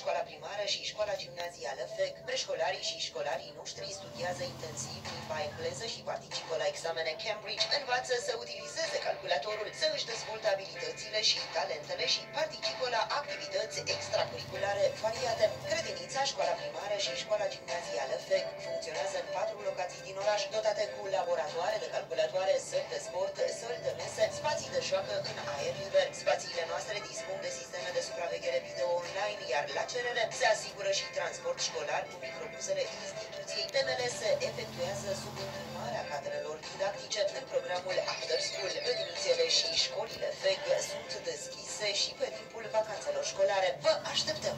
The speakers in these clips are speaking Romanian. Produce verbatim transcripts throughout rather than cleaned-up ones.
școala primară și școala gimnazială F E C. Preșcolarii și școlarii noștri studiază intensiv limba engleză și participă la examene Cambridge, învață să utilizeze calculatorul, să își dezvolte abilitățile și talentele și participă la activități extracurriculare variate. Grădinița, școala primară și școala gimnazială F E C funcționează în patru locații din oraș, dotate cu laboratoare de calculatoare, săli de sport, săli de mese, spații de joacă în aer liber. Spațiile noastre dispun de sisteme de supraveghere video online, iar la cerere se asigură și transport școlar cu microbuzele instituției. Temele se efectuează sub îndrumarea cadrelor didactice în programul After School. Grădinițele și școlile F E C sunt deschise și pe timpul vacanțelor școlare. Vă așteptăm!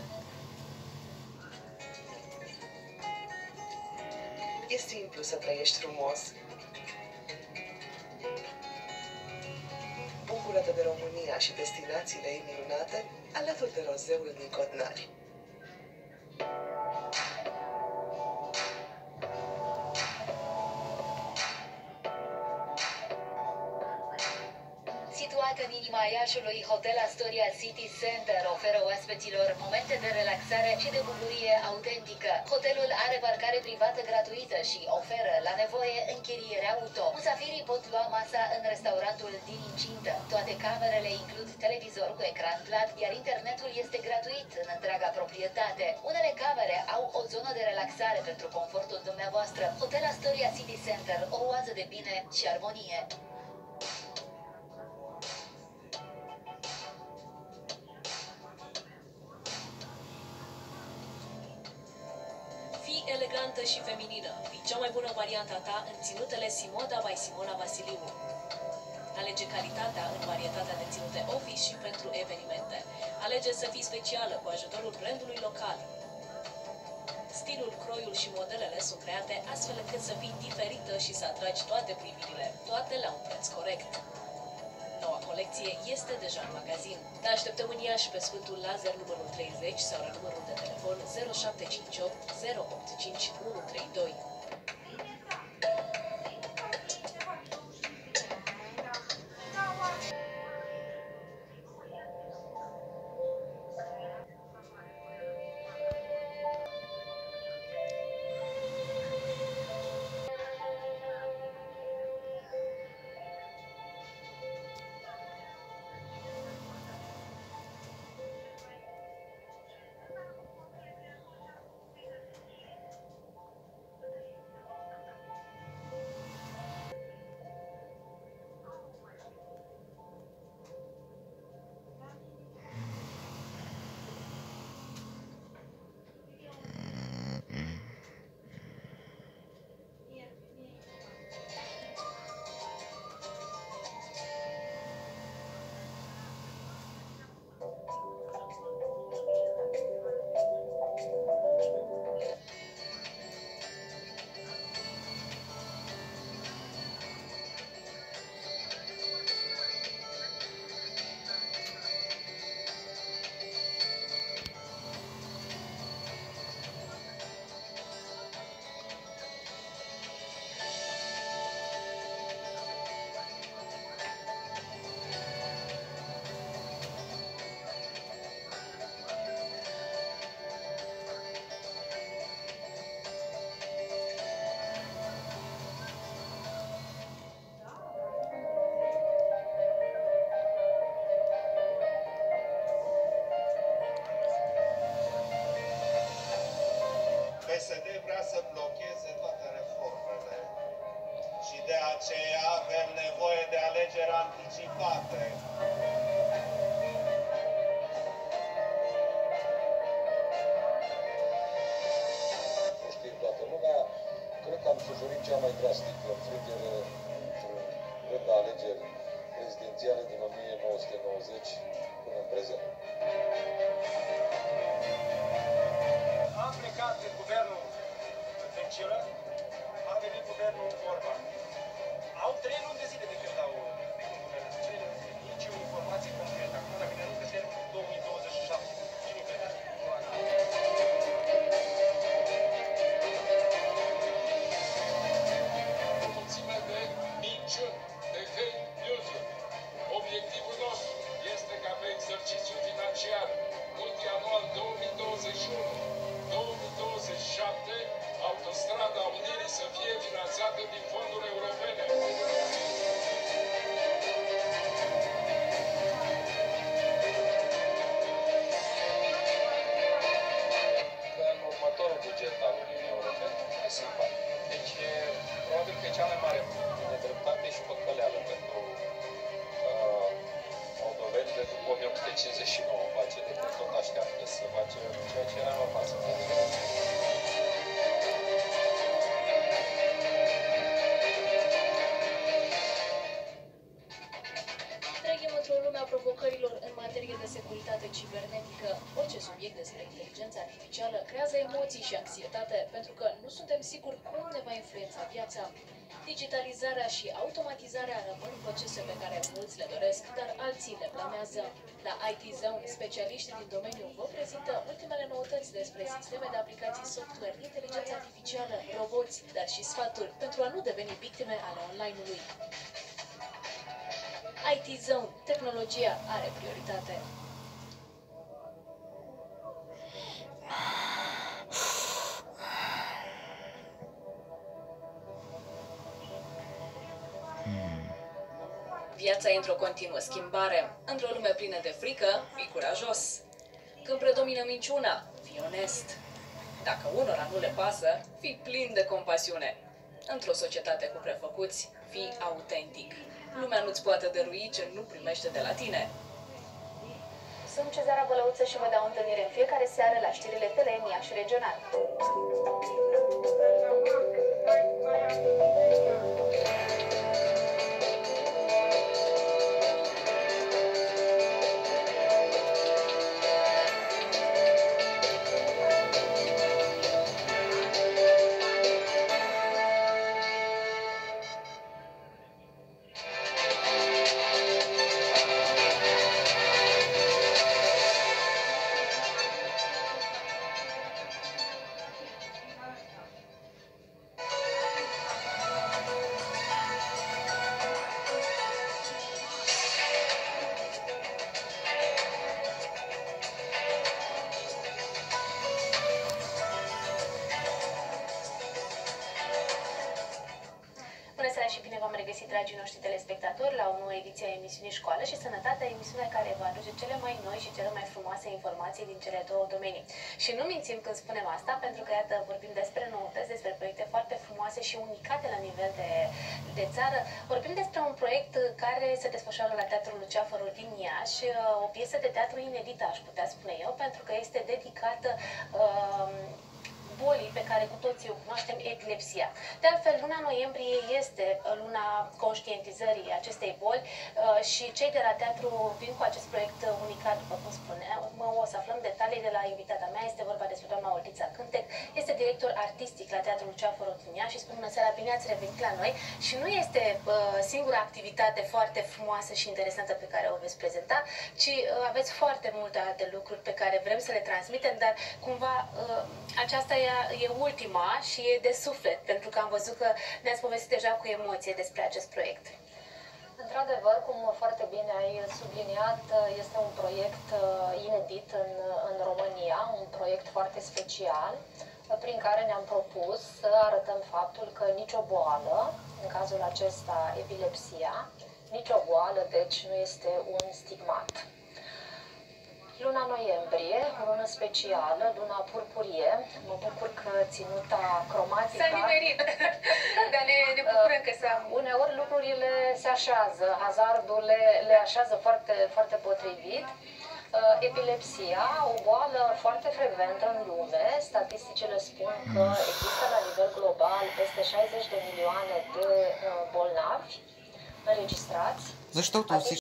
E simplu să trăiești frumos. Bucură-te de România și destinațiile ei minunate alături de rozeul din Cotnari. Situat în inima Iașului, Hotel Astoria City Center oferă oaspeților momente de relaxare și de bucurie autentică. Hotelul are parcare privată gratuită și oferă, la nevoie, închiriere auto. Musafirii pot lua masa în restaurantul din incintă. Toate camerele includ televizor cu ecran plat, iar internetul este gratuit în întreaga proprietate. Unele camere au o zonă de relaxare pentru confortul dumneavoastră. Hotel Astoria City Center, o oază de bine și armonie. Fii elegantă și feminină. Fii cea mai bună varianta ta în ținutele Simoda by Simona Vasiliu. Alege calitatea în varietatea de ținute office și pentru evenimente. Alege să fii specială cu ajutorul brandului local. Stilul, croiul și modelele sunt create astfel încât să fii diferită și să atragi toate privirile, toate la un preț corect. Noua colecție este deja în magazin. Ne așteptăm în Iași pe Sfântul Lazar numărul treizeci sau la numărul de telefon zero șapte cinci opt zero opt cinci unu trei doi. P S D vrea să blocheze toate reformele și de aceea avem nevoie de alegeri anticipate. Nu știe toată lumea, cred că am suferit cea mai drastică înfrângere într-un rând de alegeri prezidențiale din o mie nouă sute nouăzeci până în prezent. Am plecat din guvernul Dăncilă, a venit guvernul Orban. Au trei luni de zile de când au venit guvernul Dăncilă, nici o informație concretă. Acum, dacă ne aruncă termenul două mii douăzeci și șapte, cine crede? O mulțime de minciuni, de fake news-uri. Obiectivul nostru este ca pe exercițiul financiar multianual două mii douăzeci și artificială creează emoții și anxietate pentru că nu suntem siguri cum ne va influența viața. Digitalizarea și automatizarea rămân procese pe care mulți le doresc, dar alții le blamează. La I T Zone, specialiștii din domeniu vă prezintă ultimele noutăți despre sisteme de aplicații software, inteligență artificială, roboți, dar și sfaturi pentru a nu deveni victime ale online-ului. I T Zone. Tehnologia are prioritate. Viața e într-o continuă schimbare. Într-o lume plină de frică, fii curajos. Când predomină minciuna, fii onest. Dacă unora nu le pasă, fii plin de compasiune. Într-o societate cu prefăcuți, fii autentic. Lumea nu-ți poate dărui ce nu primește de la tine. Sunt Cezara Bălăuță și vă dau întâlnire în fiecare seară la știrile T L M Iași Regional. Bună seara și bine v-am regăsit, dragii noștri telespectatori, la o nouă ediție a emisiunii Școală și Sănătate, emisiunea care vă aduce cele mai noi și cele mai frumoase informații din cele două domenii. Și nu mințim când spunem asta, pentru că, iată, vorbim despre noutăți, despre proiecte foarte frumoase și unicate la nivel de, de țară. Vorbim despre un proiect care se desfășoară la Teatrul Luceafărul din Iași, o piesă de teatru inedită, aș putea spune eu, pentru că este dedicată uh, bolii pe care cu toții o cunoaștem, epilepsia. De altfel, luna noiembrie este luna conștientizării acestei boli și cei de la teatru vin cu acest proiect unicat, după cum spuneam. O să aflăm detalii de la invitata mea, este vorba despre doamna Oltița Cântec, este director artistic la Teatrul Luceafărul din Iași și spun bună seara, bine ați revenit la noi. Și nu este singura activitate foarte frumoasă și interesantă pe care o veți prezenta, ci aveți foarte multe alte lucruri pe care vrem să le transmitem, dar cumva aceasta e e ultima și e de suflet, pentru că am văzut că ne-ați povestit deja cu emoție despre acest proiect. Într-adevăr, cum foarte bine ai subliniat, este un proiect inedit în, în România, un proiect foarte special, prin care ne-am propus să arătăm faptul că nicio boală, în cazul acesta epilepsia, nicio boală, deci, nu este un stigmat. Luna noiembrie, o lună specială, luna purpurie. Mă bucur că ținuta cromatică... S-a nimerit, dar ne, ne bucurăm că s-a... Uneori lucrurile se așează, hazardul le, le așează foarte, foarte potrivit. Epilepsia, o boală foarte frecventă în lume. Statisticile spun că există la nivel global peste șaizeci de milioane de bolnavi înregistrați. За что-то